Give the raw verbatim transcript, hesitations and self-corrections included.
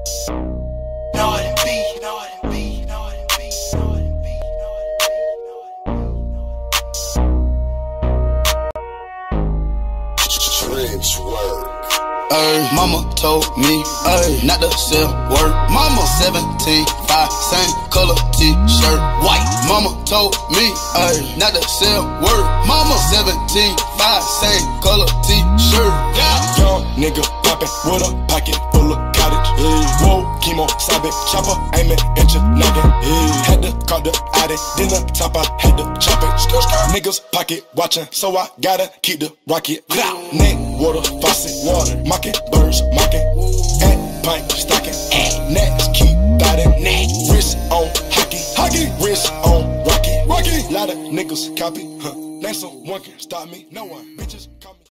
Northern B, Northern B, Northern B, Northern B, Trench work. Ay, mama told me, ay, not to sell word. Mama seventeen, five, same color t-shirt, white. Mama told me, ay, not to sell word. Mama seventeen, five, same color t-shirt. Yeah. Young nigga poppin' with a pocket full of cottage. Hey. Whoa, chemo, sabe, chopper, aiming at your noggin. Hey. Had to call the addy, then the top I had to chop it. Niggas pocket watchin', so I gotta keep the rocket. Neck, water, faucet, water, mocking, birds, mocking. At pint, stocking, next, keep biting. Wrist on hockey, hockey, wrist on rocky, rocky. Lot of niggas copy, huh? Name someone can stop me, no one. Bitches call me.